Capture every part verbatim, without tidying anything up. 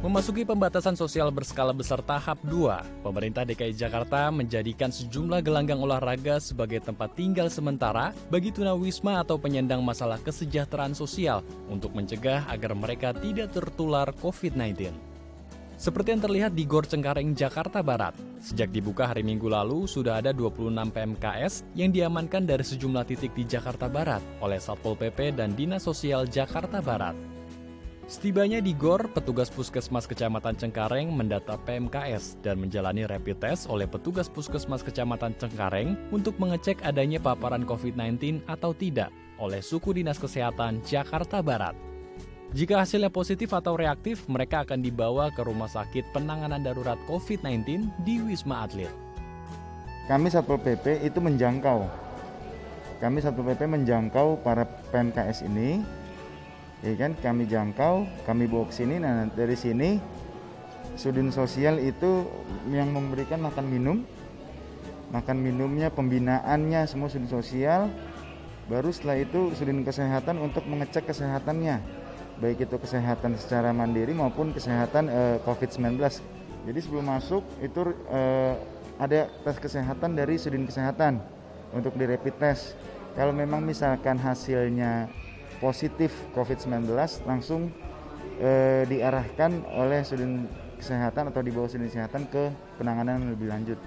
Memasuki pembatasan sosial berskala besar tahap dua, pemerintah D K I Jakarta menjadikan sejumlah gelanggang olahraga sebagai tempat tinggal sementara bagi tunawisma atau penyandang masalah kesejahteraan sosial untuk mencegah agar mereka tidak tertular covid sembilan belas. Seperti yang terlihat di Gor Cengkareng, Jakarta Barat, sejak dibuka hari Minggu lalu sudah ada dua puluh enam P M K S yang diamankan dari sejumlah titik di Jakarta Barat oleh Satpol P P dan Dinas Sosial Jakarta Barat. Setibanya di Gor, petugas Puskesmas Kecamatan Cengkareng mendata P M K S dan menjalani rapid test oleh petugas Puskesmas Kecamatan Cengkareng untuk mengecek adanya paparan covid sembilan belas atau tidak oleh Suku Dinas Kesehatan Jakarta Barat. Jika hasilnya positif atau reaktif, mereka akan dibawa ke Rumah Sakit Penanganan Darurat covid sembilan belas di Wisma Atlet. Kami Satpol P P itu menjangkau, kami Satpol P P menjangkau para P M K S ini. Ya kan, kami jangkau, kami bawa ke sini. Nah, dari sini Sudin Sosial itu yang memberikan makan minum, makan minumnya, pembinaannya semua Sudin Sosial. Baru setelah itu Sudin Kesehatan untuk mengecek kesehatannya, baik itu kesehatan secara mandiri maupun kesehatan eh, covid sembilan belas. Jadi sebelum masuk itu eh, ada tes kesehatan dari Sudin Kesehatan untuk di rapid test. Kalau memang misalkan hasilnya positif covid sembilan belas, langsung eh, diarahkan oleh Sudin Kesehatan atau dibawa Sudin Kesehatan ke penanganan yang lebih lanjut.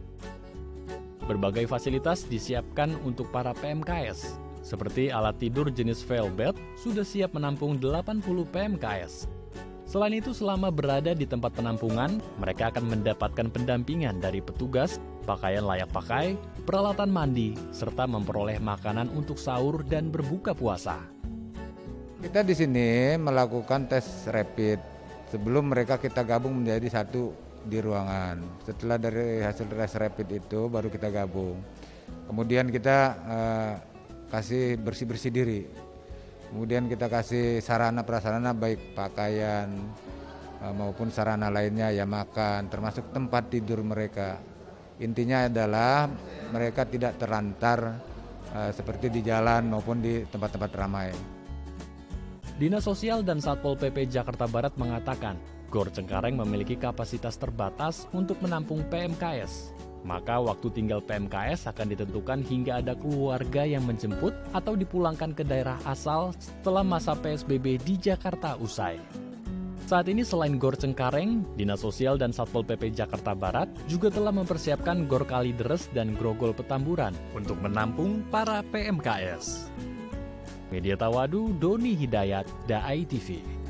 Berbagai fasilitas disiapkan untuk para P M K S, seperti alat tidur jenis Velvet sudah siap menampung delapan puluh P M K S. Selain itu, selama berada di tempat penampungan, mereka akan mendapatkan pendampingan dari petugas, pakaian layak pakai, peralatan mandi, serta memperoleh makanan untuk sahur dan berbuka puasa. Kita di sini melakukan tes rapid sebelum mereka kita gabung menjadi satu di ruangan. Setelah dari hasil tes rapid itu baru kita gabung. Kemudian kita eh, kasih bersih-bersih diri. Kemudian kita kasih sarana prasarana baik pakaian eh, maupun sarana lainnya, ya makan, termasuk tempat tidur mereka. Intinya adalah mereka tidak terlantar eh, seperti di jalan maupun di tempat-tempat ramai. Dinas Sosial dan Satpol P P Jakarta Barat mengatakan, Gor Cengkareng memiliki kapasitas terbatas untuk menampung P M K S. Maka waktu tinggal P M K S akan ditentukan hingga ada keluarga yang menjemput atau dipulangkan ke daerah asal setelah masa P S B B di Jakarta usai. Saat ini selain Gor Cengkareng, Dinas Sosial dan Satpol P P Jakarta Barat juga telah mempersiapkan Gor Kalideres dan Grogol Petamburan untuk menampung para P M K S. Media Tawadu, Doni Hidayat, D A I T V.